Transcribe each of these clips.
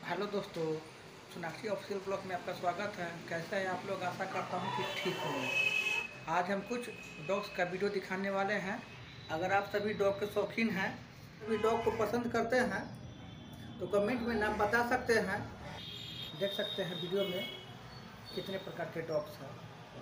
Hello दोस्तों, Sonakshi official blog में आपका स्वागत है। कैसे हैं आप लोग? आशा करता हूं कि ठीक होंगे। आज हम कुछ डॉग्स का वीडियो दिखाने वाले हैं। अगर आप सभी डॉग के शौकीन हैं, सभी डॉग को पसंद करते हैं तो कमेंट में नाम बता सकते हैं। देख सकते हैं वीडियो में कितने प्रकार के डॉग्स हैं।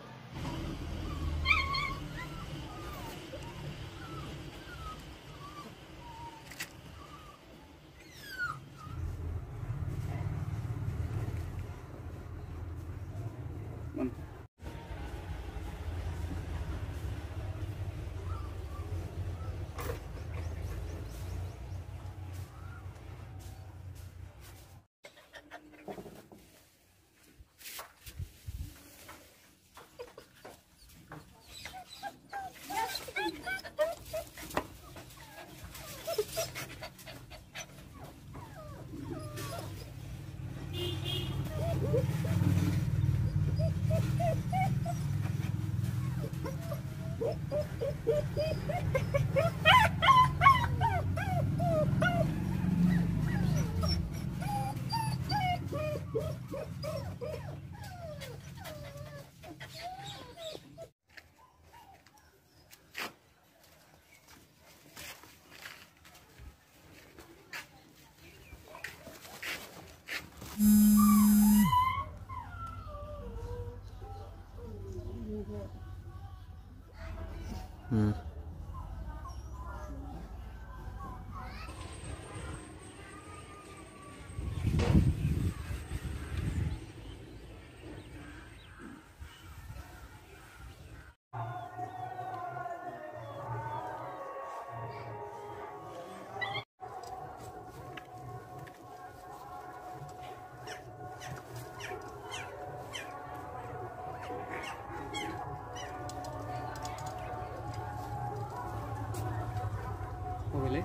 बोले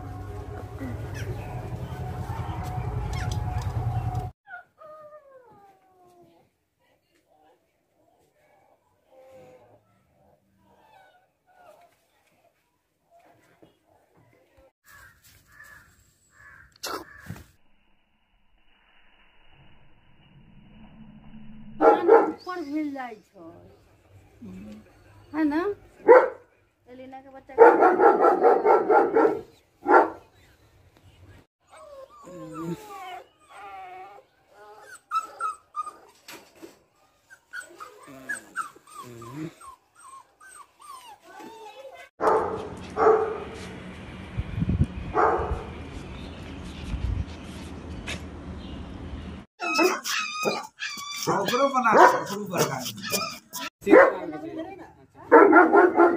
ऊपर भिल जाय छै है ना। एलिना के बच्चा बना